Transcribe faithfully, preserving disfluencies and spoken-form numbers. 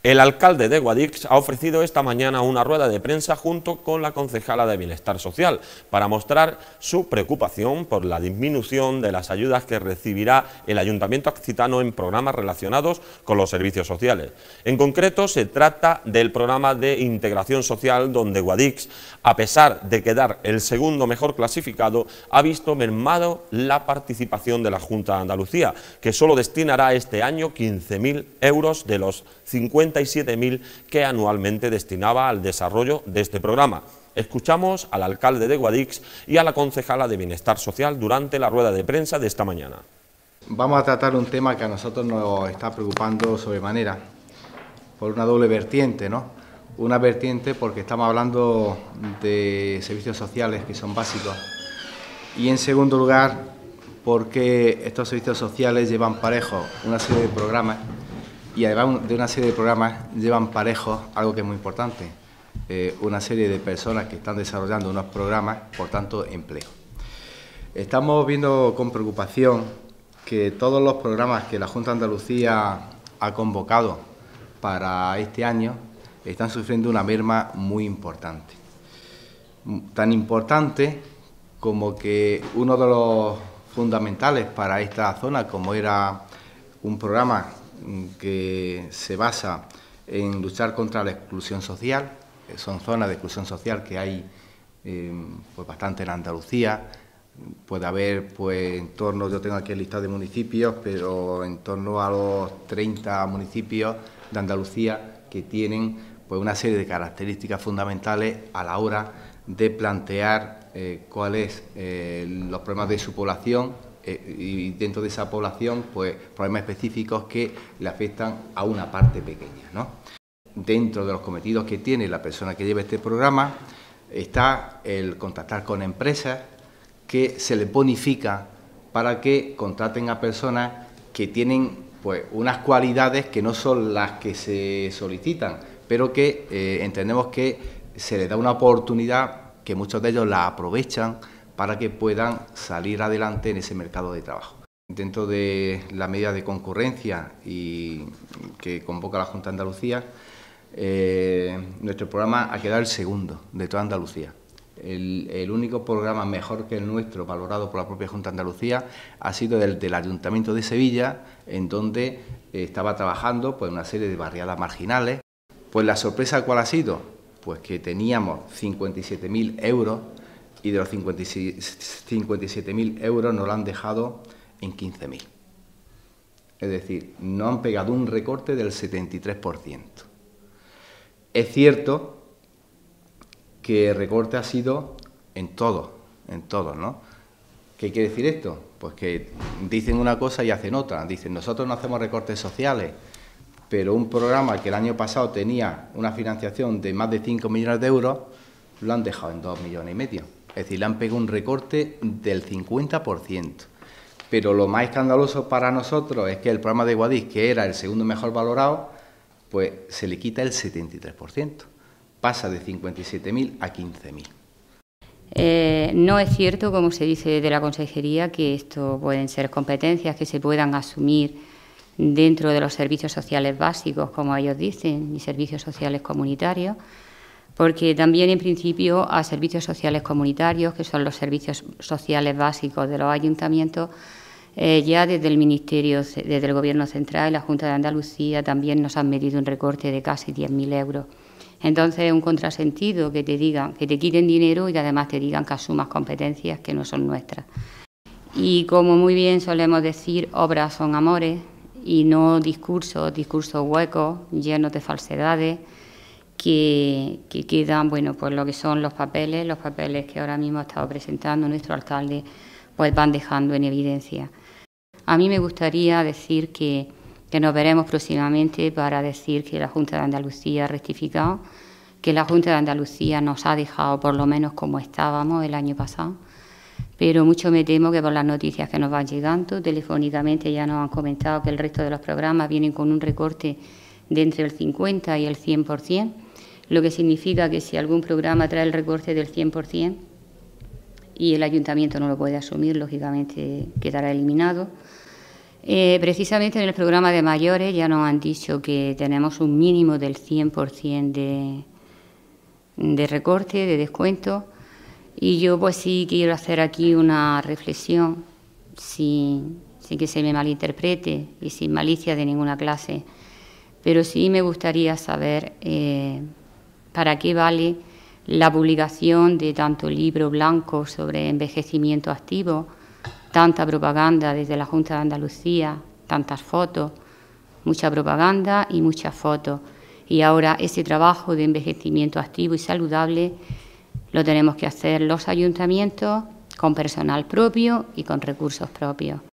El alcalde de Guadix ha ofrecido esta mañana una rueda de prensa junto con la concejala de Bienestar Social para mostrar su preocupación por la disminución de las ayudas que recibirá el Ayuntamiento Accitano en programas relacionados con los servicios sociales. En concreto, se trata del programa de integración social, donde Guadix, a pesar de quedar el segundo mejor clasificado, ha visto mermado la participación de la Junta de Andalucía, que solo destinará este año quince mil euros de los cincuenta y siete mil que anualmente destinaba al desarrollo de este programa. Escuchamos al alcalde de Guadix y a la concejala de Bienestar Social durante la rueda de prensa de esta mañana. Vamos a tratar un tema que a nosotros nos está preocupando sobremanera, por una doble vertiente, ¿no? Una vertiente porque estamos hablando de servicios sociales que son básicos, y en segundo lugar porque estos servicios sociales llevan parejos una serie de programas, y además de una serie de programas llevan parejos algo que es muy importante, eh, una serie de personas que están desarrollando unos programas, por tanto, empleo. Estamos viendo con preocupación que todos los programas que la Junta de Andalucía ha convocado para este año están sufriendo una merma muy importante. Tan importante como que uno de los fundamentales para esta zona, como era un programa que se basa en luchar contra la exclusión social, son zonas de exclusión social que hay eh, pues bastante en Andalucía. Puede haber, pues, en torno, yo tengo aquí el listado de municipios, pero en torno a los treinta municipios de Andalucía que tienen, pues, una serie de características fundamentales a la hora de plantear eh, cuáles eh, los problemas de su población, eh, y dentro de esa población, pues, problemas específicos que le afectan a una parte pequeña, ¿no? Dentro de los cometidos que tiene la persona que lleva este programa está el contactar con empresas que se les bonifica para que contraten a personas que tienen, pues, unas cualidades que no son las que se solicitan, pero que eh, entendemos que se les da una oportunidad que muchos de ellos la aprovechan para que puedan salir adelante en ese mercado de trabajo. Dentro de la medida de concurrencia y que convoca la Junta de Andalucía, eh, nuestro programa ha quedado el segundo de toda Andalucía. El, el único programa mejor que el nuestro, valorado por la propia Junta de Andalucía, ha sido el del Ayuntamiento de Sevilla, en donde eh, estaba trabajando, pues, una serie de barriadas marginales. Pues la sorpresa, ¿cuál ha sido? Pues que teníamos cincuenta y siete mil euros, y de los cincuenta y siete mil euros nos lo han dejado en quince mil. Es decir, no han pegado un recorte del setenta y tres por ciento. Es cierto que el recorte ha sido en todo, en todo, ¿no? ¿Qué quiere decir esto? Pues que dicen una cosa y hacen otra. Dicen, nosotros no hacemos recortes sociales, pero un programa que el año pasado tenía una financiación de más de cinco millones de euros, lo han dejado en dos millones y medio. Es decir, le han pegado un recorte del cincuenta por ciento. Pero lo más escandaloso para nosotros es que el programa de Guadix, que era el segundo mejor valorado, pues se le quita el setenta y tres por ciento. Pasa de cincuenta y siete mil a quince mil. Eh, no es cierto, como se dice de la Consejería, que esto pueden ser competencias que se puedan asumir dentro de los servicios sociales básicos, como ellos dicen, y servicios sociales comunitarios, porque también en principio a servicios sociales comunitarios, que son los servicios sociales básicos de los ayuntamientos, eh, ya desde el Ministerio, desde el Gobierno Central y la Junta de Andalucía también nos han medido un recorte de casi diez mil euros. Entonces es un contrasentido que te digan, que te quiten dinero y que además te digan que asumas competencias que no son nuestras. Y como muy bien solemos decir, obras son amores y no discursos, discursos huecos, llenos de falsedades, que, que quedan, bueno, pues lo que son los papeles, los papeles que ahora mismo ha estado presentando nuestro alcalde, pues van dejando en evidencia. A mí me gustaría decir que que nos veremos próximamente para decir que la Junta de Andalucía ha rectificado, que la Junta de Andalucía nos ha dejado por lo menos como estábamos el año pasado, pero mucho me temo que por las noticias que nos van llegando, telefónicamente ya nos han comentado que el resto de los programas vienen con un recorte de entre el cincuenta y el cien por ciento, lo que significa que si algún programa trae el recorte del cien por ciento y el ayuntamiento no lo puede asumir, lógicamente quedará eliminado. Eh, precisamente en el programa de mayores ya nos han dicho que tenemos un mínimo del cien por cien de, de recorte, de descuento, y yo pues sí quiero hacer aquí una reflexión, sin, sin que se me malinterprete y sin malicia de ninguna clase, pero sí me gustaría saber eh, para qué vale la publicación de tanto libro blanco sobre envejecimiento activo, tanta propaganda desde la Junta de Andalucía, tantas fotos, mucha propaganda y muchas fotos. Y ahora ese trabajo de envejecimiento activo y saludable lo tenemos que hacer los ayuntamientos con personal propio y con recursos propios.